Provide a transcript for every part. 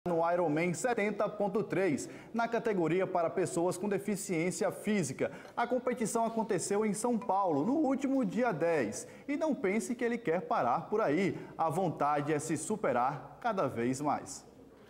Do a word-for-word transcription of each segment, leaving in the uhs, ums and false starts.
No Ironman setenta ponto três, na categoria para pessoas com deficiência física. A competição aconteceu em São Paulo, no último dia dez. E não pense que ele quer parar por aí. A vontade é se superar cada vez mais.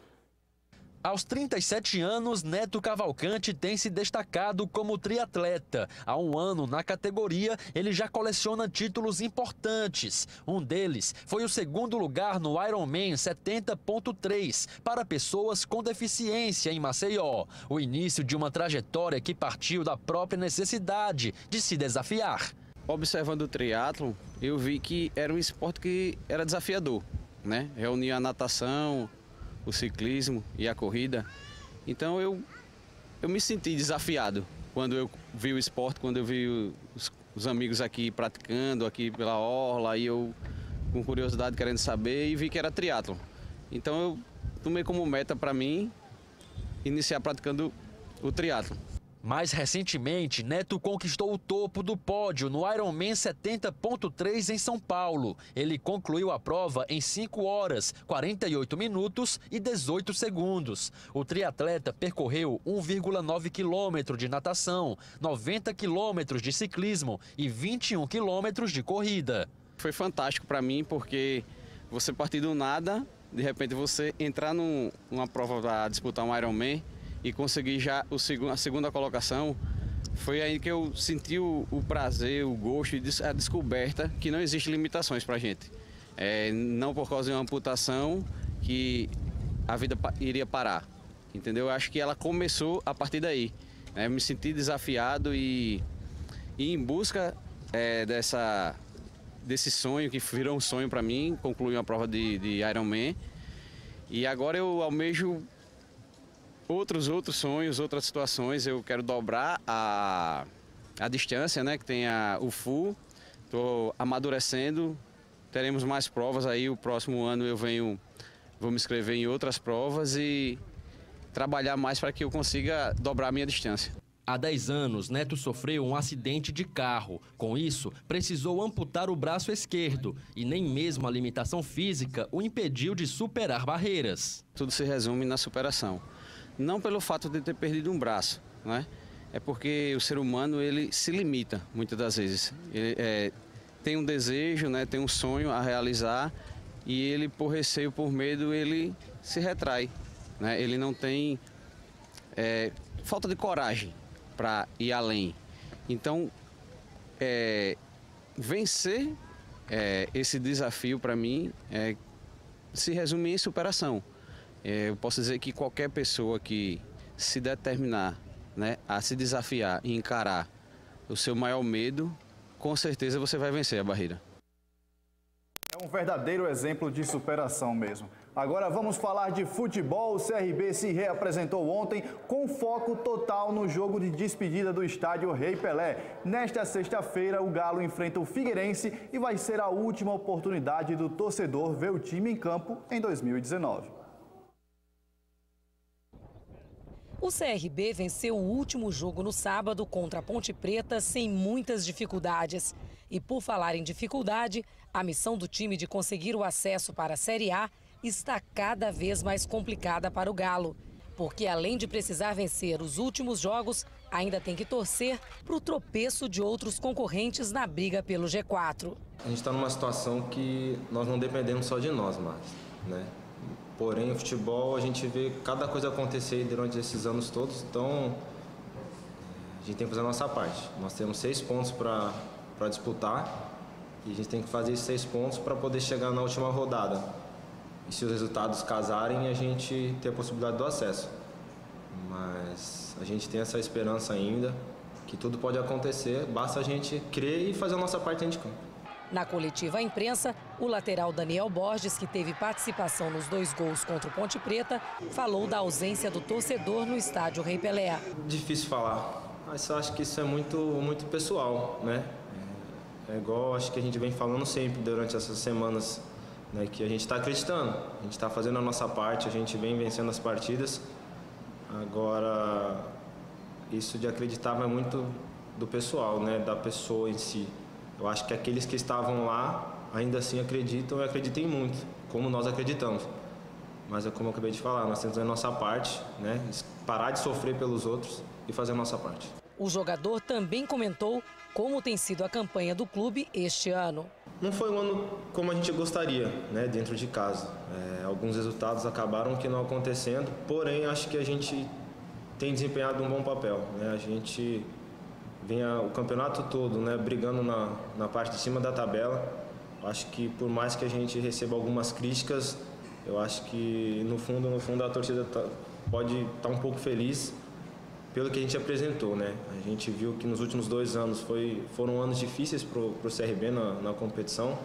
Aos trinta e sete anos, Neto Cavalcante tem se destacado como triatleta. Há um ano, na categoria, ele já coleciona títulos importantes. Um deles foi o segundo lugar no Ironman setenta ponto três para pessoas com deficiência em Maceió. O início de uma trajetória que partiu da própria necessidade de se desafiar. Observando o triatlo, eu vi que era um esporte que era desafiador, né? Reunia a natação, o ciclismo e a corrida. Então eu, eu me senti desafiado quando eu vi o esporte, quando eu vi os, os amigos aqui praticando, aqui pela orla, e eu com curiosidade querendo saber e vi que era triatlo. Então eu tomei como meta para mim iniciar praticando o triatlo. Mais recentemente, Neto conquistou o topo do pódio no Ironman setenta ponto três em São Paulo. Ele concluiu a prova em cinco horas, quarenta e oito minutos e dezoito segundos. O triatleta percorreu um vírgula nove quilômetros de natação, noventa quilômetros de ciclismo e vinte e um quilômetros de corrida. Foi fantástico para mim porque você partir do nada, de repente você entrar num, numa prova para disputar um Ironman e conseguir já o segundo, a segunda colocação, foi aí que eu senti o, o prazer, o gosto e a descoberta que não existe limitações para a gente. É, não por causa de uma amputação que a vida iria parar, entendeu? Eu acho que ela começou a partir daí. Né? Eu me senti desafiado e, e em busca é, dessa, desse sonho, que virou um sonho para mim, concluir uma prova de, de Ironman. E agora eu almejo Outros, outros sonhos, outras situações. Eu quero dobrar a, a distância, né, que tem a, o full. Estou amadurecendo, teremos mais provas aí. O próximo ano eu venho, vou me inscrever em outras provas e trabalhar mais para que eu consiga dobrar a minha distância. Há dez anos, Neto sofreu um acidente de carro. Com isso, precisou amputar o braço esquerdo e nem mesmo a limitação física o impediu de superar barreiras. Tudo se resume na superação. Não pelo fato de ter perdido um braço, né? É porque o ser humano ele se limita muitas das vezes. Ele é, tem um desejo, né? Tem um sonho a realizar e ele, por receio, por medo, ele se retrai, né? Ele não tem é, falta de coragem para ir além. Então, é, vencer é, esse desafio para mim é, se resume em superação. Eu posso dizer que qualquer pessoa que se determinar, né, a se desafiar e encarar o seu maior medo, com certeza você vai vencer a barreira. É um verdadeiro exemplo de superação mesmo. Agora vamos falar de futebol. O C R B se reapresentou ontem com foco total no jogo de despedida do estádio Rei Pelé. Nesta sexta-feira, o Galo enfrenta o Figueirense e vai ser a última oportunidade do torcedor ver o time em campo em dois mil e dezenove. O C R B venceu o último jogo no sábado contra a Ponte Preta sem muitas dificuldades. E por falar em dificuldade, a missão do time de conseguir o acesso para a Série A está cada vez mais complicada para o Galo. Porque além de precisar vencer os últimos jogos, ainda tem que torcer para o tropeço de outros concorrentes na briga pelo G quatro. A gente está numa situação que nós não dependemos só de nós mais, né? Porém, o futebol, a gente vê cada coisa acontecer durante esses anos todos, então a gente tem que fazer a nossa parte. Nós temos seis pontos para para disputar e a gente tem que fazer esses seis pontos para poder chegar na última rodada. E se os resultados casarem, a gente tem a possibilidade do acesso. Mas a gente tem essa esperança ainda, que tudo pode acontecer, basta a gente crer e fazer a nossa parte dentro de campo. Na coletiva à imprensa, o lateral Daniel Borges, que teve participação nos dois gols contra o Ponte Preta, falou da ausência do torcedor no estádio Rei Pelé. Difícil falar, mas eu acho que isso é muito, muito pessoal, né? É igual, acho que a gente vem falando sempre durante essas semanas, né, que a gente está acreditando, a gente está fazendo a nossa parte, a gente vem vencendo as partidas. Agora, isso de acreditar vai muito do pessoal, né, da pessoa em si. Eu acho que aqueles que estavam lá ainda assim acreditam e acreditem muito, como nós acreditamos. mas é como eu acabei de falar, nós temos a nossa parte, né? Parar de sofrer pelos outros e fazer a nossa parte. O jogador também comentou como tem sido a campanha do clube este ano. Não foi um ano como a gente gostaria, né, dentro de casa. É, alguns resultados acabaram que não acontecendo, porém acho que a gente tem desempenhado um bom papel, né? A gente vinha o campeonato todo, né, brigando na, na parte de cima da tabela. Acho que por mais que a gente receba algumas críticas, eu acho que no fundo, no fundo a torcida tá, pode estar tá um pouco feliz pelo que a gente apresentou, né? A gente viu que nos últimos dois anos foi, foram anos difíceis para o C R B na, na competição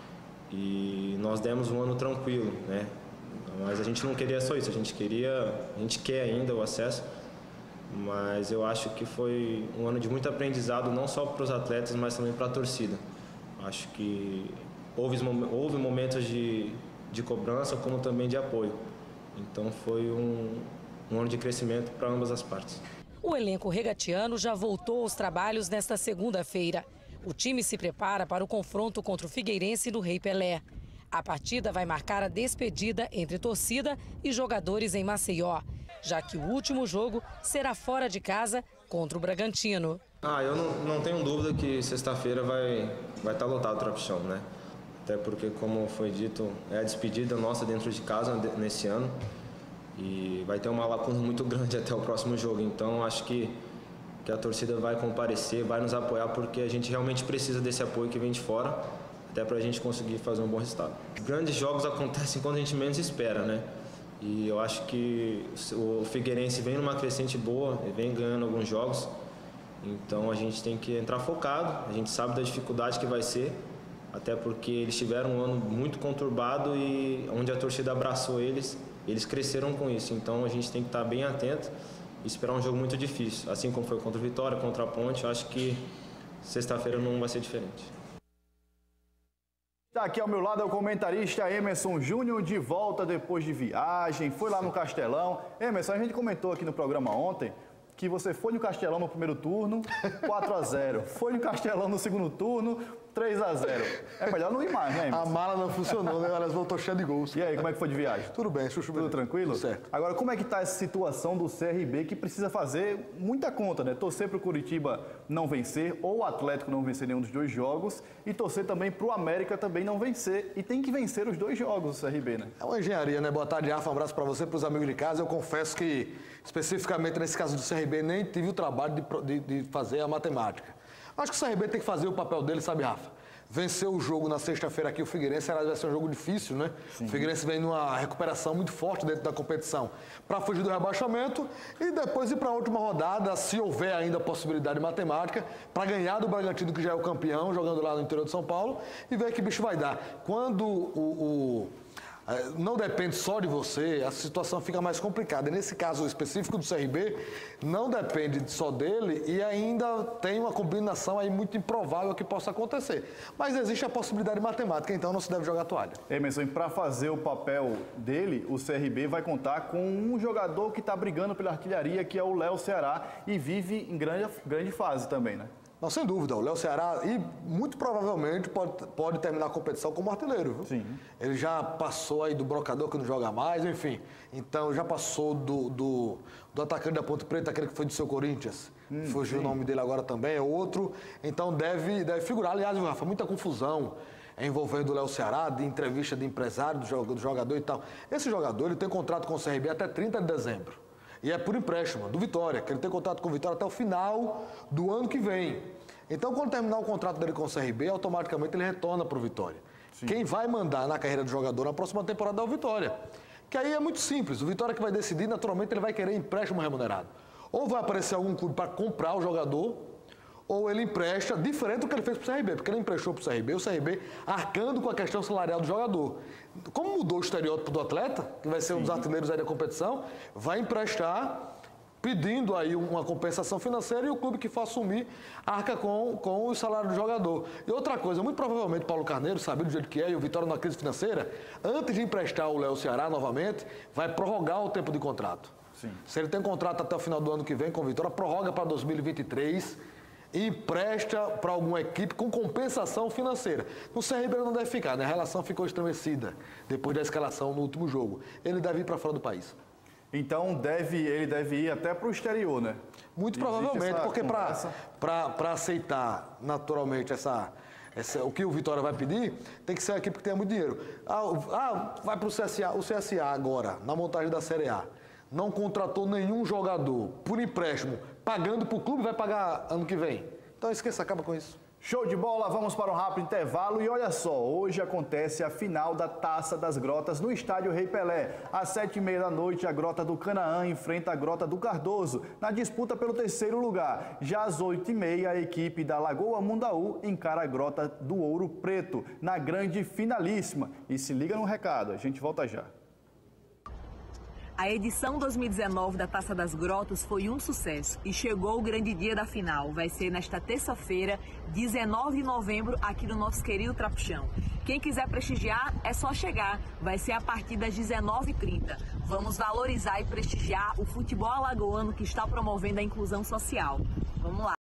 e nós demos um ano tranquilo, né? Mas a gente não queria só isso, a gente queria, a gente quer ainda o acesso, mas eu acho que foi um ano de muito aprendizado, não só para os atletas, mas também para a torcida. Acho que houve, houve momentos de, de cobrança, como também de apoio. Então foi um, um ano de crescimento para ambas as partes. O elenco regatiano já voltou aos trabalhos nesta segunda-feira. O time se prepara para o confronto contra o Figueirense no Rei Pelé. A partida vai marcar a despedida entre torcida e jogadores em Maceió, já que o último jogo será fora de casa contra o Bragantino. Ah, eu não, não tenho dúvida que sexta-feira vai, vai estar lotado o Trapichão, né? Até porque, como foi dito, é a despedida nossa dentro de casa nesse ano. E vai ter uma lacuna muito grande até o próximo jogo. Então, acho que, que a torcida vai comparecer, vai nos apoiar, porque a gente realmente precisa desse apoio que vem de fora, até para a gente conseguir fazer um bom resultado. Grandes jogos acontecem quando a gente menos espera, né? E eu acho que o Figueirense vem numa crescente boa, vem ganhando alguns jogos. Então, a gente tem que entrar focado. A gente sabe da dificuldade que vai ser, até porque eles tiveram um ano muito conturbado e onde a torcida abraçou eles, eles cresceram com isso. Então a gente tem que estar bem atento e esperar um jogo muito difícil. Assim como foi contra o Vitória, contra a Ponte, eu acho que sexta-feira não vai ser diferente. Está aqui ao meu lado é o comentarista Emerson Júnior, de volta depois de viagem, foi lá no Castelão. Emerson, a gente comentou aqui no programa ontem que você foi no Castelão no primeiro turno, quatro a zero. Foi no Castelão no segundo turno, três a zero. É melhor não ir mais, né, Emerson? A mala não funcionou, né? Elas voltou cheia de gols. E aí, como é que foi de viagem? Tudo bem, Chuchu. Tudo tranquilo? Tudo certo. Agora, como é que está essa situação do C R B que precisa fazer muita conta, né? Torcer para o Curitiba não vencer, ou o Atlético não vencer nenhum dos dois jogos, e torcer também para o América também não vencer. E tem que vencer os dois jogos do C R B, né? É uma engenharia, né? Boa tarde, Rafa. Um abraço para você, para os amigos de casa. Eu confesso que, especificamente nesse caso do C R B, nem tive o trabalho de, de, de fazer a matemática. Acho que o C R B tem que fazer o papel dele, sabe, Rafa? Venceu o jogo na sexta-feira aqui, o Figueirense, vai ser um jogo difícil, né? Sim. O Figueirense vem numa recuperação muito forte dentro da competição para fugir do rebaixamento e depois ir para a última rodada, se houver ainda possibilidade matemática, para ganhar do Bragantino, que já é o campeão, jogando lá no interior de São Paulo, e ver que bicho vai dar. Quando o... o não depende só de você, a situação fica mais complicada. E nesse caso específico do C R B, não depende só dele e ainda tem uma combinação aí muito improvável que possa acontecer. Mas existe a possibilidade matemática, então não se deve jogar a toalha. Emerson, e para fazer o papel dele, o C R B vai contar com um jogador que está brigando pela artilharia, que é o Léo Ceará, e vive em grande, grande fase também, né? Não, sem dúvida, o Léo Ceará, e muito provavelmente pode, pode terminar a competição como artilheiro. Viu? Sim. Ele já passou aí do brocador que não joga mais, enfim. Então já passou do, do, do atacante da Ponte Preta, aquele que foi do seu Corinthians. Hum, Fugiu sim. o nome dele agora também, é outro. Então deve, deve figurar. Aliás, Rafa, muita confusão envolvendo o Léo Ceará, de entrevista de empresário, do jogador e tal. Esse jogador ele tem contrato com o C R B até trinta de dezembro. E é por empréstimo, do Vitória, que ele tem contrato com o Vitória até o final do ano que vem. Então, quando terminar o contrato dele com o C R B, automaticamente ele retorna para o Vitória. Sim. Quem vai mandar na carreira do jogador na próxima temporada é o Vitória. Que aí é muito simples, o Vitória que vai decidir, naturalmente ele vai querer empréstimo remunerado. Ou vai aparecer algum clube para comprar o jogador, ou ele empresta, diferente do que ele fez para o C R B, porque ele emprestou para o C R B, o C R B arcando com a questão salarial do jogador. Como mudou o estereótipo do atleta, que vai ser um dos artilheiros aí da competição, vai emprestar pedindo aí uma compensação financeira e o clube que for assumir arca com, com o salário do jogador. E outra coisa, muito provavelmente Paulo Carneiro, sabendo do jeito que é, e o Vitória na crise financeira, antes de emprestar o Léo Ceará novamente, vai prorrogar o tempo de contrato. Sim. Se ele tem contrato até o final do ano que vem com o Vitória, prorroga para dois mil e vinte e três, e empresta para alguma equipe com compensação financeira. No C R B ele não deve ficar, né? A relação ficou estremecida depois da escalação no último jogo. Ele deve ir para fora do país. Então deve, ele deve ir até para o exterior, né? Muito Existe provavelmente, porque conversa? para aceitar naturalmente essa, essa, o que o Vitória vai pedir, tem que ser uma equipe que tenha muito dinheiro. Ah, ah vai para o C S A, o C S A agora, na montagem da Série A, não contratou nenhum jogador por empréstimo, pagando para o clube, vai pagar ano que vem. Então esqueça, acaba com isso. Show de bola, vamos para um rápido intervalo e olha só, hoje acontece a final da Taça das Grotas no estádio Rei Pelé. Às sete e meia da noite, a Grota do Canaã enfrenta a Grota do Cardoso na disputa pelo terceiro lugar. Já às oito e meia, a equipe da Lagoa Mundaú encara a Grota do Ouro Preto na grande finalíssima. E se liga no recado, a gente volta já. A edição dois mil e dezenove da Taça das Grotas foi um sucesso e chegou o grande dia da final. Vai ser nesta terça-feira, dezenove de novembro, aqui no nosso querido Trapuchão. Quem quiser prestigiar, é só chegar. Vai ser a partir das dezenove e trinta. Vamos valorizar e prestigiar o futebol alagoano que está promovendo a inclusão social. Vamos lá.